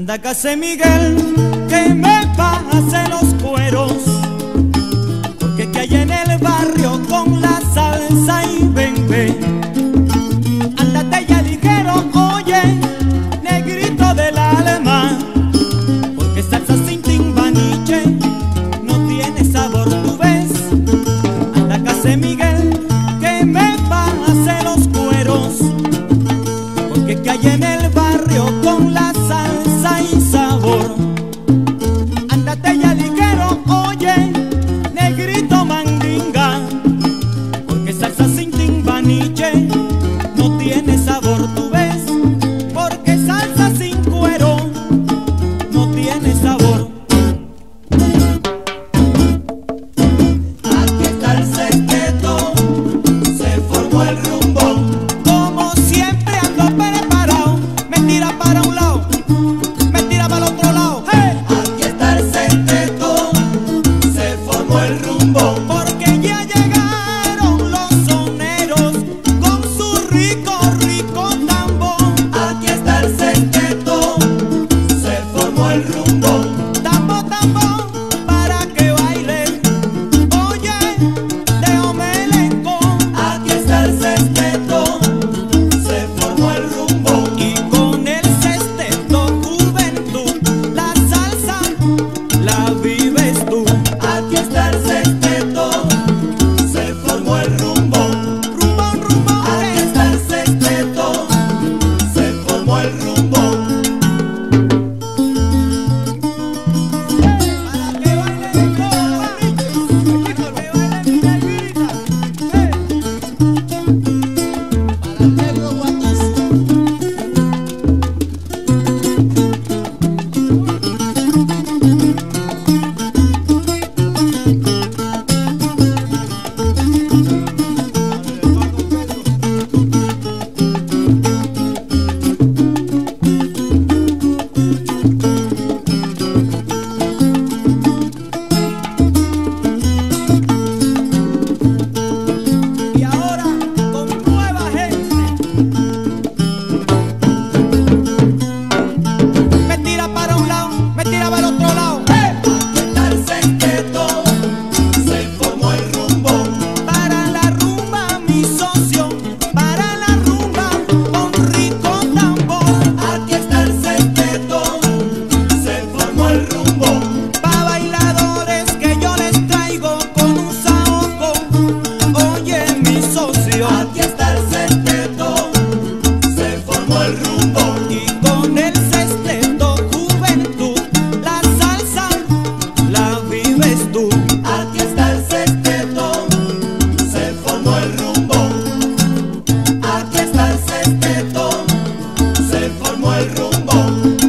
Anda Casa Miguel, que me pase los cueros, porque que hay en el barrio con la salsa y bembe. Ándate ya ligero, oye, negrito del alma, porque salsa sin timbaniche no tiene sabor, tú ves. Anda Casa Miguel, que me pase los cueros, porque que hay en el barrio con la salsa y sabor. Ándate ya ligero, oye, negrito mandinga, porque salsa sin timbaniche no tiene sabor, tú ves, porque salsa sin cuero no tiene sabor. Aquí está el sexteto, se formó el rumbo, como siempre ando preparado, me tira para un lado, me tira para el otro lado. ¡Hey! Aquí está el sexteto, se formó el rumbo, porque ya llegaron los soneros con su rico, rico tambor. Aquí está el sexteto, se formó el rumbo, tambo, tambo, para que bailen, oye, de omelenco. Aquí está el sexteto, se formó el rumbo, y con el sexteto juventud, la salsa la vives tú. Aquí está el sexteto, se formó el rumbo, rumbo, rumbo. Aquí está el sexteto, se formó el rumbo. Para que bailen todos, para que bailen negrita, para el negro guatoso. Y ahora con nueva gente, me tira para un lado, me tira para el otro lado. Aquí está el sexteto, se formó el rumbo, para la rumba mi socio, para la rumba con rico tambor. Aquí está el sexteto, se formó el rumbo, pa' bailadores que yo les traigo con un saoco, oye mi socio. Aquí está el sexteto, se formó el rumbo, y con el sexteto juventud, la salsa la vives tú. Aquí está el sexteto, se formó el rumbo, aquí está el sexteto, se formó el rumbo.